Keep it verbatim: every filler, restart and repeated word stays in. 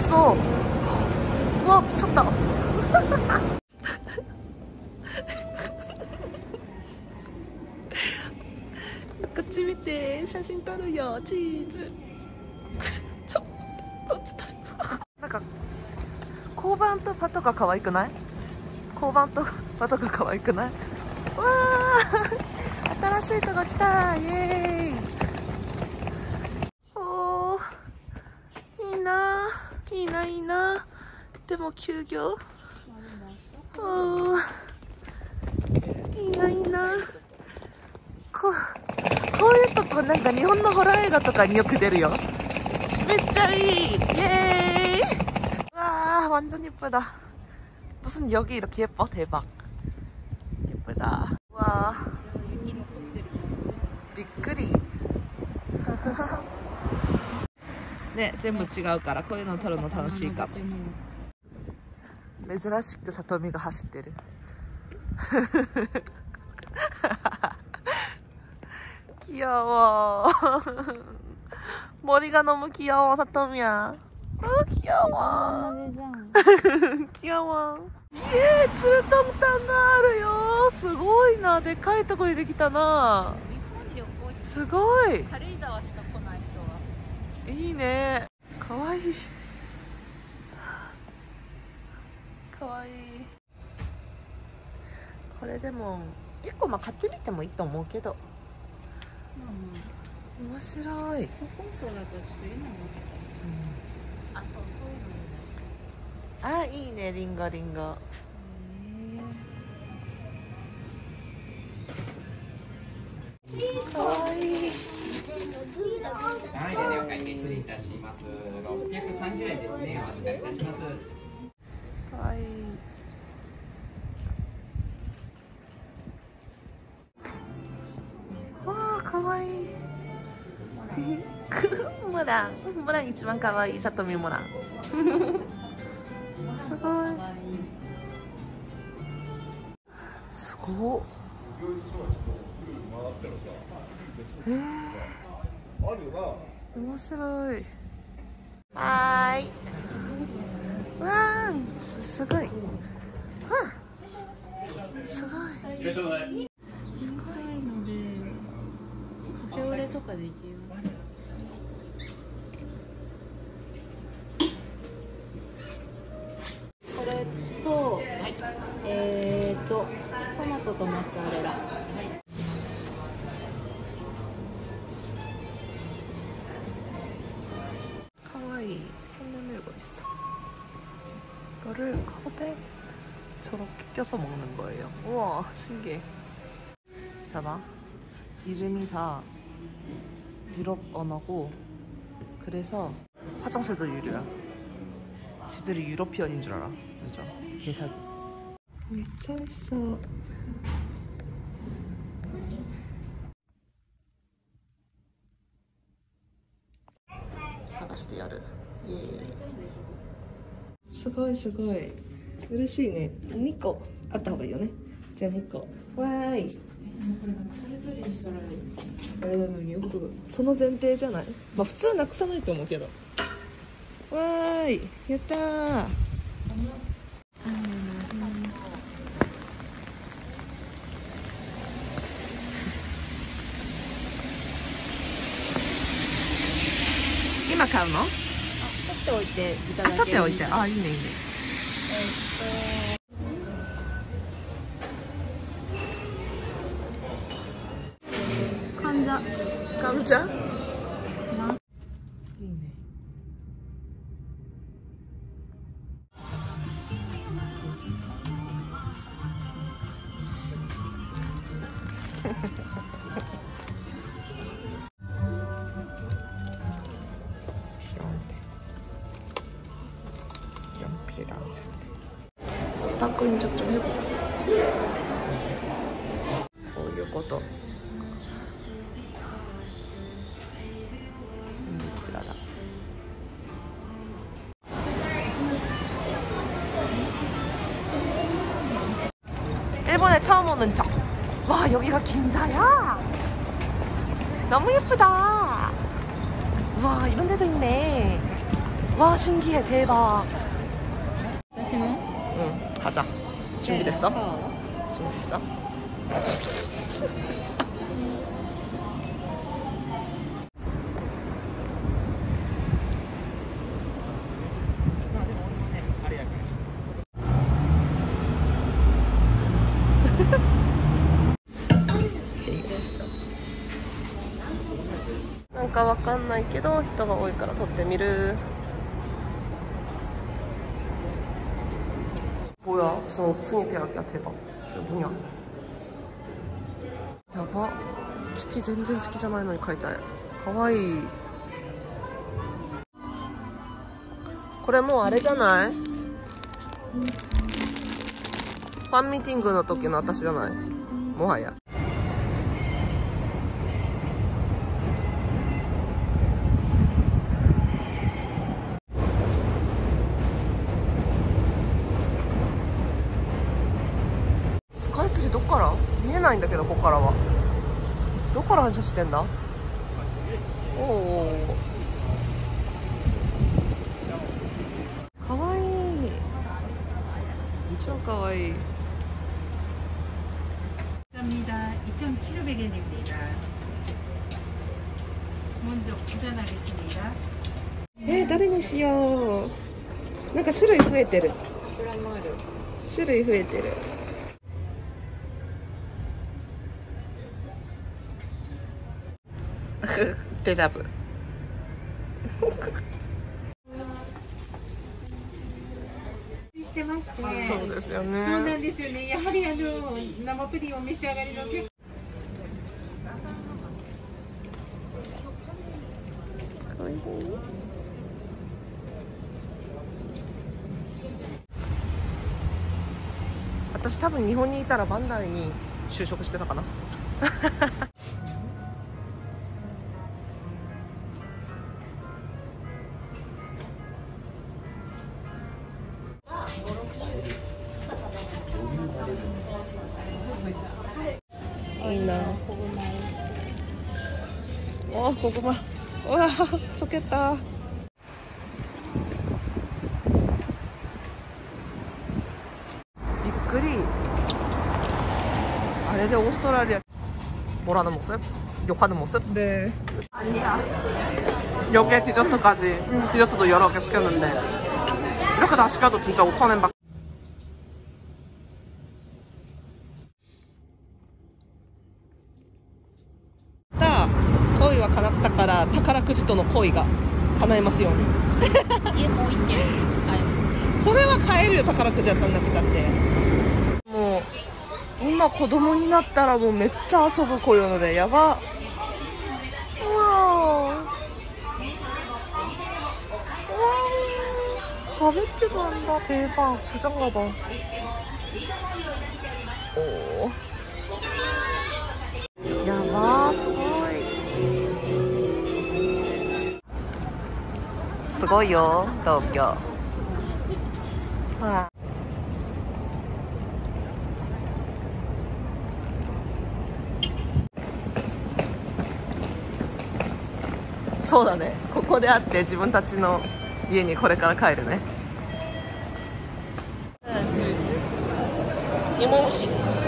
맛있어. 우와 미쳤다.こっち見て、写真撮るよ。チーズ。ちょ、こっち撮る。なんか交番とパトカー可愛くない？交番とパトカー可愛くない？わー、新しい人が来た。イエーイ。おー、いいな、いいな、いいな。でも休業。おー、いいな、いいな。こうこういうとこなんか日本のホラー映画とかによく出るよ。めっちゃいい。イエーイ. 와 완전 예쁘다. 무슨 여기 이렇게 예뻐? 대박. 예쁘다. 와. 빅그리. 네, 전부 違うからこういうの撮るの楽しいかも。珍しくさとみが走ってる。귀여워. 머리가 너무 귀여워, 사토미야. 아, 귀여워. 귀여워. 예, 쯔르탕탕가あるよ. すごいな. でかいとこにできたな. すごい. 軽井沢しか来ない人は。いいね. かわいい. かわいい. これでもいっこまあ買ってみてもいいと思うけど。面白い。個包装だとちょっといいの持ってたりする。あ、そう、こういうのいいね。あ、いいね、リンゴリンゴ。かわいい。 はい、ではお会計失礼いたします。ろっぴゃくさんじゅうえんですね。お預かりいたします。 かわいい。わあ、かわいい。モラン、モラン一番かわいい。さとみモラン。すごい。すごっ。えー、面白い。はーい。わーん、すごい。わあ、すごい。 いらっしゃいませ。 近いのでカフェオレとかでいける。これと、えーとトマトとモッツァレラ。 이거를 컵에 저렇게 껴서 먹는 거예요. 우와, 신기해. 봐봐. 이름이 다 유럽 언어고 그래서 화장실도 유료야. 지들이 유러피언인 줄 알아. 그죠? 개사기. 진짜 맛있어. 사가시대 야르. 예. すごいすごい嬉しいね。にこあった方がいいよね。じゃあにこ。わーい。これなくされたりしたらあれなのによくその前提じゃない。まあ普通なくさないと思うけど。わーい、やったー。今買うの？ 取っておいていただける。 取っておいて、あ、いいねいいね。 えっと患者患者？いいね。닦고 인척 좀 해보자. 어, 요거도. 음, 찌라다. 일본에 처음 오는 척. 와, 여기가 긴자야? 너무 예쁘다. 와, 이런 데도 있네. 와, 와 신기해 대박. 私も 응 가자. 준비됐어? 어. 준비됐어?なんかわかんないけど人が多いから撮ってみる。뭐야 무슨 옥순이 대학이야. 대박. 저게 뭐냐. 야바. 키티 全然好きじゃないのに買いたい。かわいい。これもうあれじゃない？ファンミーティングの時の私じゃない？もはや。スカイツリーどっから？見えないんだけどここからは。どこから反射してんだ？おお。かわいい。超かわいい。 감사합니다. 이천칠백엔입니다. 먼저 부전하겠습니다. えー、誰にしよう。なんか種類増えてる。種類増えてる。デザブ。 してまして、 そうですよね。 そうなんですよね。やはりあの生プリンをお召し上がりのお客かわいい。私多分日本にいたらバンダイに就職してたかな。いいな。おお、ここま。うわ、ちょけた。びっくり。あれでオーストラリア。뭐라는 모습? 욕하는 모습? 네. 아니야. 여기에 디저트까지. 응. 디저트도 여러 개 시켰는데 이렇게 다 시켜도 진짜 오천 엔 밖에. 恋は叶ったから宝くじとの恋が叶いますように。 家もう一軒それは買えるよ。宝くじやったんだけど。だってもう今子供になったらもうめっちゃ遊ぶ子よのでやば。うわー食べてたんだ。定番부장가 봐。 おーやばーすごい。すごいよ東京。わあそうだね。ここで会って自分たちの家にこれから帰るね。芋虫。